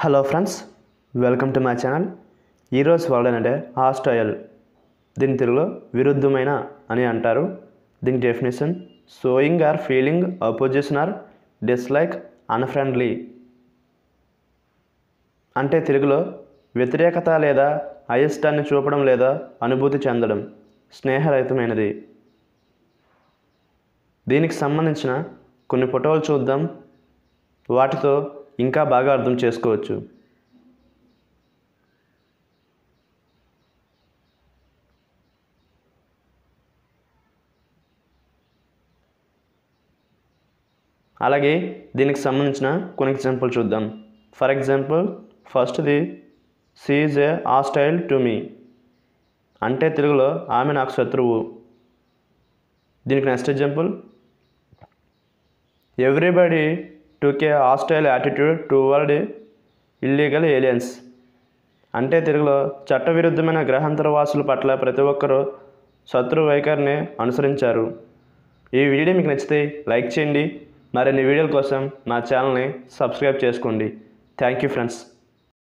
Hello friends, welcome to my channel. ఈరోజు word అంటే hostile. దీని తెలుగులో విరుద్ధమైన అని అంటారు. దీని definition showing or feeling opposition or dislike unfriendly. అంటే తెలుగులో వ్యతిరేకత లేదా అయిష్టాన్ని చూపడం లేదా అనుభూతి చెందడం, స్నేహరహితమైనది. దీనికి సంబంధించిన కొన్ని ఫోటోలు చూద్దాం. వాటితో ఇంకా బాగా అర్థం చేసుకోవచ్చు. అలాగే దీనికి సంబంధించిన కొన్ని ఎగ్జాంపుల్ చూద్దాం. ఫర్ ఎగ్జాంపుల్, ఫస్ట్ది she is a hostile to me. అంటే తెలుగులో ఆమె నాకు శత్రువు. దీనికి next example, everybody took a hostile attitude toward illegal aliens. అంటే తెలుగులో చట్టవిరుద్ధమైన గ్రహాంతర వాసుల పట్ల ప్రతి ఒక్కరూ శత్రు వైఖరిని అనుసరించారు. ఈ వీడియో మీకు నచ్చితే లైక్ చేయండి. మరిన్ని వీడియోల కోసం నా ఛానల్ని సబ్స్క్రైబ్ చేసుకోండి. Thank you friends.